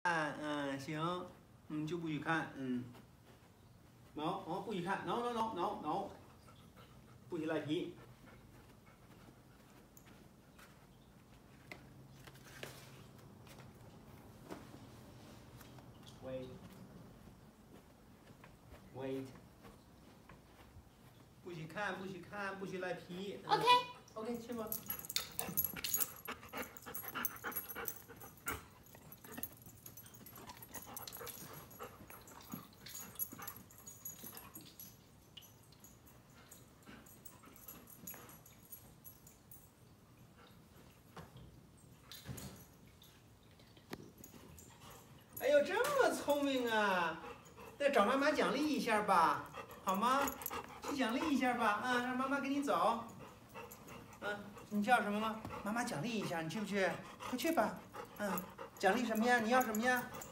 行，就不许看，no，不许看 ，no，不许赖皮。wait， 不许看，不许赖皮。OK， 去吧。哎呦，这么聪明啊！再找妈妈奖励一下吧，好吗？去奖励一下吧，让妈妈跟你走。你叫什么吗？妈妈奖励一下，你去不去？快去吧。奖励什么呀？你要什么呀？